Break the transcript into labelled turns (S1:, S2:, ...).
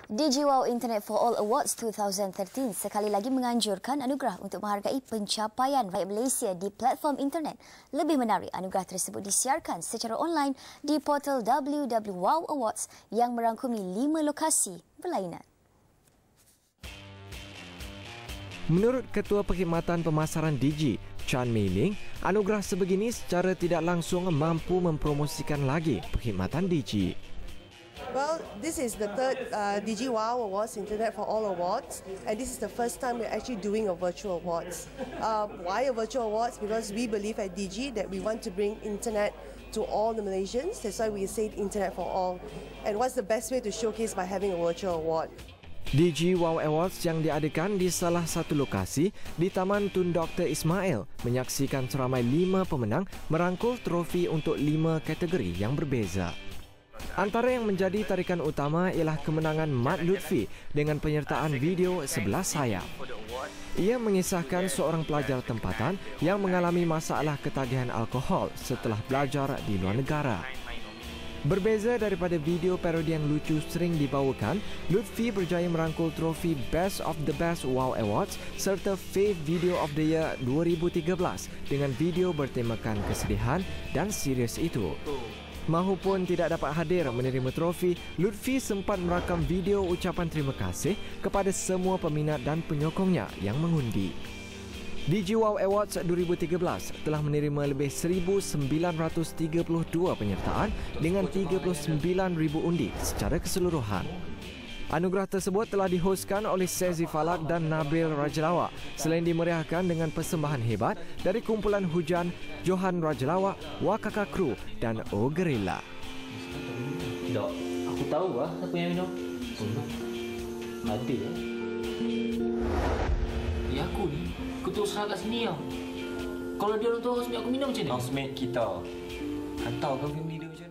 S1: DigiWow Internet for All Awards 2013 sekali lagi menganjurkan anugerah untuk menghargai pencapaian rakyat Malaysia di platform internet. Lebih menarik, anugerah tersebut disiarkan secara online di portal www.wow awards yang merangkumi 5 lokasi berlainan.
S2: Menurut Ketua Perkhidmatan Pemasaran Digi, Chan Mei Ling, anugerah sebegini secara tidak langsung mampu mempromosikan lagi perkhidmatan Digi.
S3: Well, this is the third DigiWow Awards, Internet for All Awards, and this is the first time we're actually doing a virtual awards. Why a virtual awards? Because we believe at Digi that we want to bring internet to all the Malaysians. That's why we say Internet for All. And what's the best way to showcase by having a virtual award?
S2: DigiWow Awards yang diadakan di salah satu lokasi di Taman Tun Dr. Ismail menyaksikan seramai 5 pemenang merangkul trofi untuk 5 kategori yang berbeza. Antara yang menjadi tarikan utama ialah kemenangan Mat Lutfi dengan penyertaan video sebelah sayap. Ia mengisahkan seorang pelajar tempatan yang mengalami masalah ketagihan alkohol setelah belajar di luar negara. Berbeza daripada video parodi yang lucu sering dibawakan, Lutfi berjaya merangkul trofi Best of the Best Wow Awards serta Fave Video of the Year 2013 dengan video bertemakan kesedihan dan serius itu. Mahupun tidak dapat hadir menerima trofi, Lutfi sempat merakam video ucapan terima kasih kepada semua peminat dan penyokongnya yang mengundi. DigiWow Awards 2013 telah menerima lebih 1,932 penyertaan dengan 39,000 undi secara keseluruhan. Anugerah tersebut telah dihoskan oleh Sezi Falak dan Nabil Rajalawa selain dimeriahkan dengan persembahan hebat dari kumpulan Hujan, Johan Rajalawa, Wakaka Crew dan O Guerrilla.
S4: Tak, aku tahu lah siapa yang minum. Ada ya? Ya aku ni, aku terus serah kat sini tau. Kalau dia orang tu housemate aku minum macam ni?
S5: Housemate kita. Hantar kau film video je.